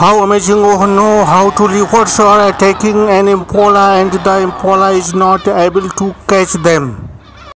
How amazing! Oh no, how two leopards are attacking an impala and the impala is not able to catch them.